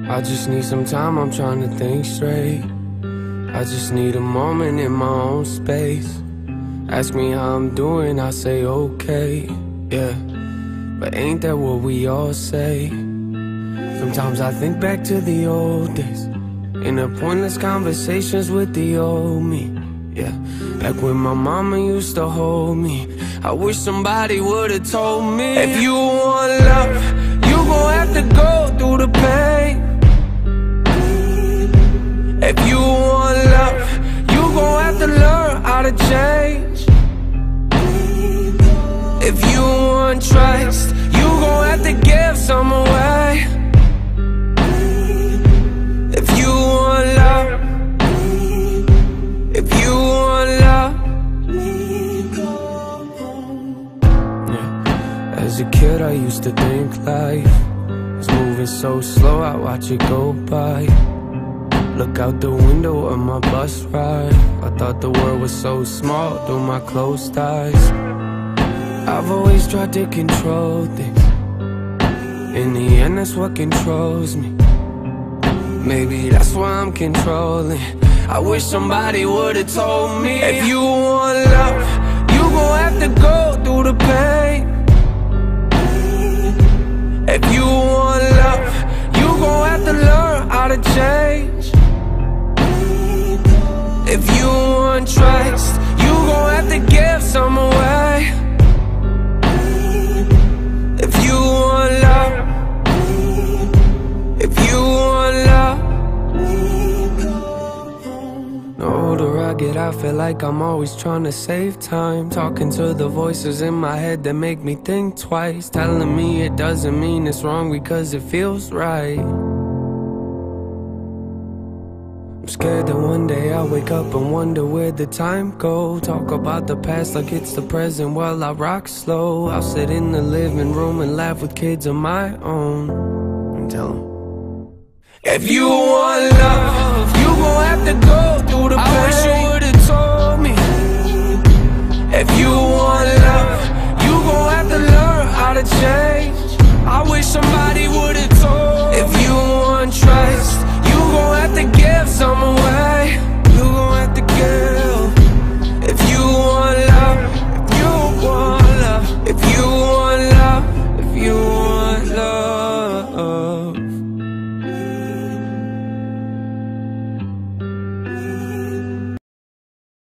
I just need some time, I'm trying to think straight. I just need a moment in my own space. Ask me how I'm doing, I say okay, yeah. But ain't that what we all say? Sometimes I think back to the old days, in the pointless conversations with the old me, yeah. Back when my mama used to hold me, I wish somebody would've told me, if you want love, you gon' have to go through the pain. If you want love, you gon' have to learn how to change. If you want trust, you gon' have to give some away. If you want love, if you want love, yeah. As a kid I used to think life was moving so slow, I watch it go by. Look out the window of my bus ride, I thought the world was so small through my closed eyes. I've always tried to control things, in the end that's what controls me. Maybe that's why I'm controlling. I wish somebody would've told me, if you want love, you gon' have to go through the pain. If you want love, you gon' have to learn how to change. If you want trust, you gon' have to give some away. If you want love, if you want love. The older I get, I feel like I'm always trying to save time, talking to the voices in my head that make me think twice, telling me it doesn't mean it's wrong because it feels right. I'm scared that one day I'll wake up and wonder where the time go. Talk about the past like it's the present while I rock slow. I'll sit in the living room and laugh with kids of my own and tell them, if you want love, you gon' have to go through the pain. I wish you would've told me, if you want